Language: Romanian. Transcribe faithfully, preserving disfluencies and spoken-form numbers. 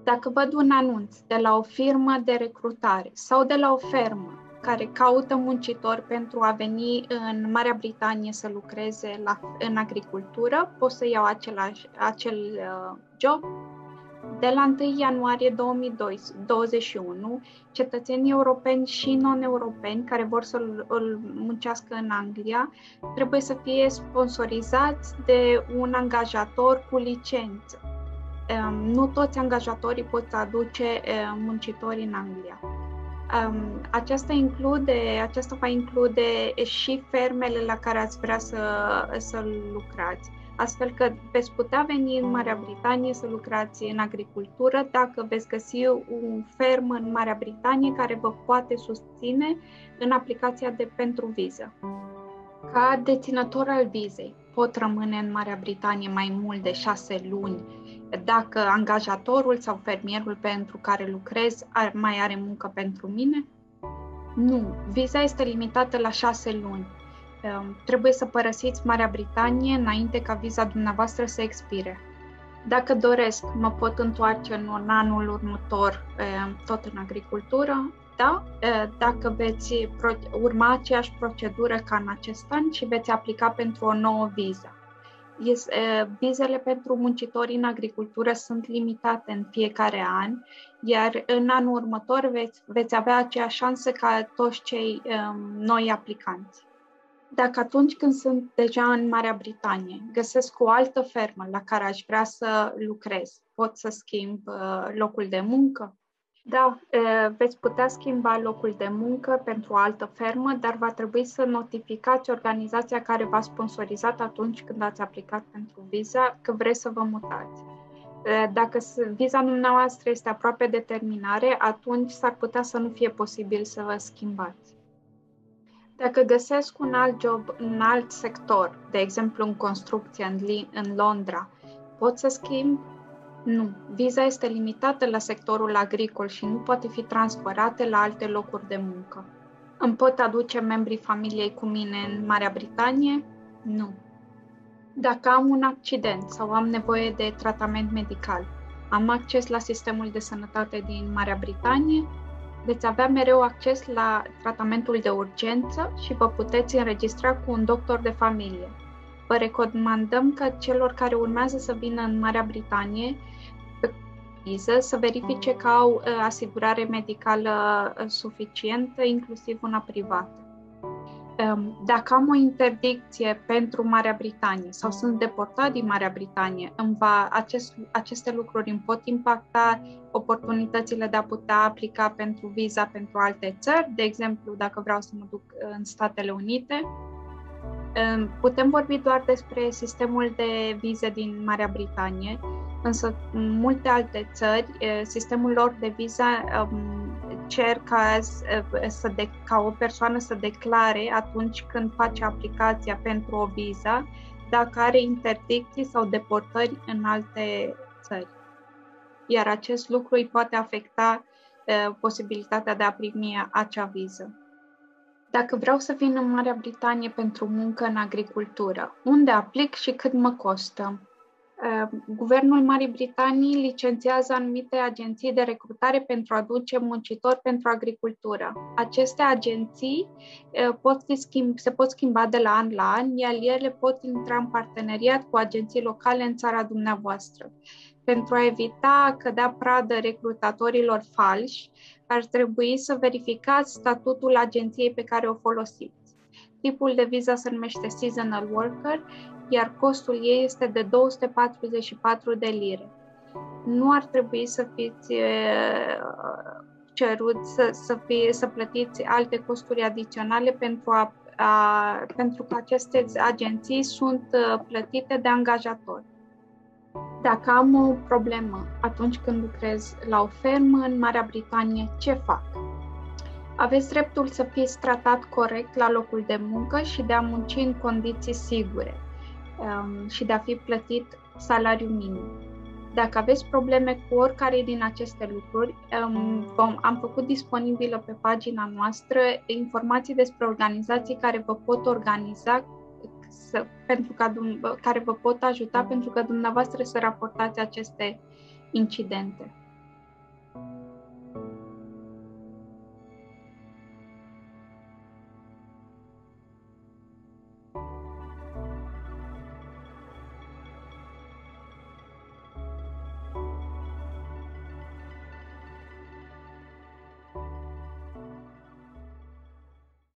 Dacă văd un anunț de la o firmă de recrutare sau de la o fermă care caută muncitori pentru a veni în Marea Britanie să lucreze la, în agricultură, pot să iau același, acel uh, job. De la întâi ianuarie două mii douăzeci și unu, cetățenii europeni și non-europeni care vor să îl muncească în Anglia trebuie să fie sponsorizați de un angajator cu licență. Nu toți angajatorii pot aduce muncitori în Anglia. Aceasta, include, aceasta va include și fermele la care ați vrea să, să lucrați. Astfel că veți putea veni în Marea Britanie să lucrați în agricultură dacă veți găsi un fermă în Marea Britanie care vă poate susține în aplicația de pentru viză. Ca deținător al vizei, pot rămâne în Marea Britanie mai mult de șase luni dacă angajatorul sau fermierul pentru care lucrez mai are muncă pentru mine? Nu, viza este limitată la șase luni. Trebuie să părăsiți Marea Britanie înainte ca viza dumneavoastră să expire. Dacă doresc, mă pot întoarce în anul următor, tot în agricultură, da? Dacă veți urma aceeași procedură ca în acest an și veți aplica pentru o nouă viză. Vizele pentru muncitorii în agricultură sunt limitate în fiecare an, iar în anul următor veți, veți avea aceeași șansă ca toți cei um, noi aplicanți. Dacă atunci când sunt deja în Marea Britanie găsesc o altă fermă la care aș vrea să lucrez, pot să schimb uh, locul de muncă? Da, uh, veți putea schimba locul de muncă pentru o altă fermă, dar va trebui să notificați organizația care v-a sponsorizat atunci când ați aplicat pentru viza că vreți să vă mutați. Uh, dacă viza dumneavoastră este aproape de terminare, atunci s-ar putea să nu fie posibil să vă schimbați. Dacă găsesc un alt job în alt sector, de exemplu în construcție în, în Londra, pot să schimb? Nu. Viza este limitată la sectorul agricol și nu poate fi transferată la alte locuri de muncă. Îmi pot aduce membrii familiei cu mine în Marea Britanie? Nu. Dacă am un accident sau am nevoie de tratament medical, am acces la sistemul de sănătate din Marea Britanie? Veți avea mereu acces la tratamentul de urgență și vă puteți înregistra cu un doctor de familie. Vă recomandăm că celor care urmează să vină în Marea Britanie pe viză să verifice că au asigurare medicală suficientă, inclusiv una privată. Dacă am o interdicție pentru Marea Britanie sau sunt deportat din Marea Britanie, îmi va, acest, aceste lucruri îmi pot impacta oportunitățile de a putea aplica pentru viza pentru alte țări, de exemplu, dacă vreau să mă duc în Statele Unite. Putem vorbi doar despre sistemul de vize din Marea Britanie, însă în multe alte țări, sistemul lor de viză cer ca, să de, ca o persoană să declare atunci când face aplicația pentru o viză dacă are interdicții sau deportări în alte țări. Iar acest lucru îi poate afecta uh, posibilitatea de a primi acea viză. Dacă vreau să vin în Marea Britanie pentru muncă în agricultură, unde aplic și cât mă costă? Guvernul Marii Britanii licențiază anumite agenții de recrutare pentru a aduce muncitori pentru agricultură. Aceste agenții pot fi schimb, se pot schimba de la an la an, iar ele pot intra în parteneriat cu agenții locale în țara dumneavoastră. Pentru a evita a cădea pradă recrutatorilor falși, ar trebui să verificați statutul agenției pe care o folosiți. Tipul de viză se numește Seasonal Worker, iar costul ei este de două sute patruzeci și patru de lire. Nu ar trebui să fiți ceruți să, să, fie, să plătiți alte costuri adiționale pentru, a, a, pentru că aceste agenții sunt plătite de angajatori. Dacă am o problemă atunci când lucrez la o fermă în Marea Britanie, ce fac? Aveți dreptul să fiți tratat corect la locul de muncă și de a munci în condiții sigure um, și de a fi plătit salariu minim. Dacă aveți probleme cu oricare din aceste lucruri, um, vom, am făcut disponibilă pe pagina noastră informații despre organizații care vă pot organiza Să, pentru ca, care vă pot ajuta pentru că dumneavoastră să raportați aceste incidente.